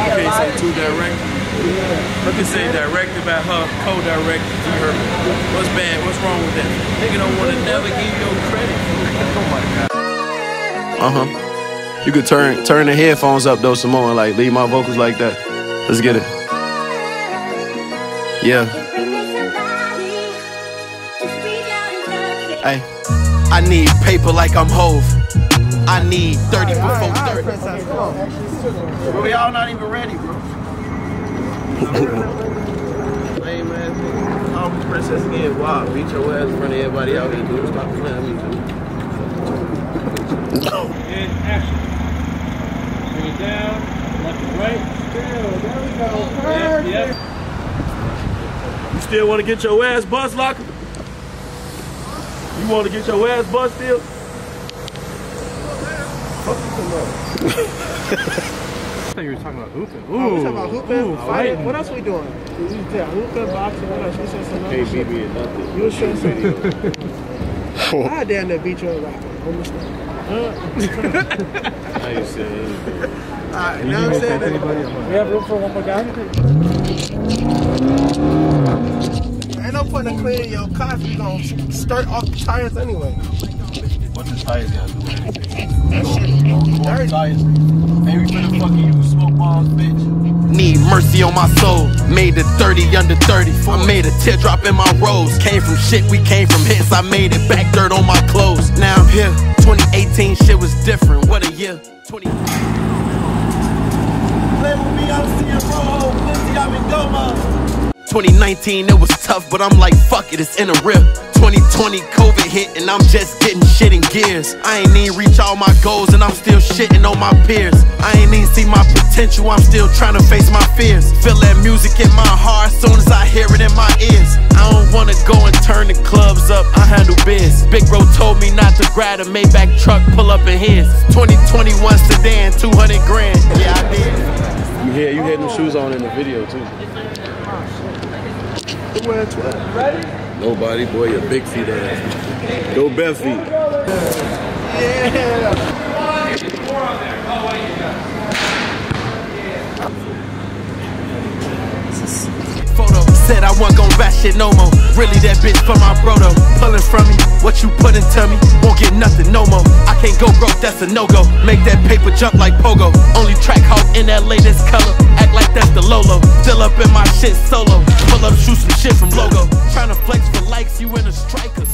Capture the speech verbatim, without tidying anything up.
can't say too direct. You can say directed by her, co-directed to her. What's bad? What's wrong with that? Nigga don't want to never give you credit. Oh my God. Uh-huh. You could turn turn the headphones up though some more and like leave my vocals like that. Let's get it. Yeah. Hey, I need paper like I'm Hove. I need thirty before thirty. Bro, we all not even ready, bro. Hey man, all these princess again. Wow, beat your ass in front of everybody out here, dude. Stop playing at me, dude. And action. Bring it down, left and right. Still, there we go. Perfect. Yep, yep. You still want to get your ass bust, Locker? You want to get your ass bust still? Fuck you come up. I thought you were talking about hooping. Ooh, oh, we talking about hooping, ooh, fighting. fighting. What else we doing? Yeah, hooping, boxing. What else? You said some other Can't shit. beat me at nothing. You was saying something. I damn near beat you at rapping. Understand? I ain't saying anything. Alright, now I'm saying that. We have room for one more guy? Ain't no point in cleaning your car if you gonna start off the tires anyway. What the tires got to do? That shit dirty. Tires. Hey, we finna fucking use smoke bombs, bitch. Need mercy on my soul. Made it thirty under thirty. I made a teardrop in my rose. Came from shit, we came from hits. I made it back dirt on my clothes. Now I'm here. twenty eighteen shit was different. What a year. twenty Play with me, I'm seeing roll. Pussy, I'm in Goma. twenty nineteen, it was tough, but I'm like, fuck it, it's in a rip. twenty twenty, COVID hit, and I'm just getting shit in gears. I ain't even reach all my goals, and I'm still shitting on my peers. I ain't even see my potential, I'm still trying to face my fears. Feel that music in my heart, as soon as I hear it in my ears. I don't wanna go and turn the clubs up, I handle biz. Big Bro told me not to grab a Maybach truck, pull up in his. twenty twenty-one sedan, two hundred grand, yeah I did. You had, you had them shoes on in the video too. Who wearing twelve? Ready? Nobody, boy, your big feet ass. Go bare feet. Yeah. Photo said I wasn't gon' bash shit no more. Really that bitch for my bro though. Pulling from me, what you put into me, won't get nothing no more. I can't go broke, that's a no-go. Make that paper jump like pogo. Only track hawk in that latest color. Act like that's the Lolo. Still up in my shit solo. Pull up, shoot some shit from logo. Tryna flex for likes, you in a striker.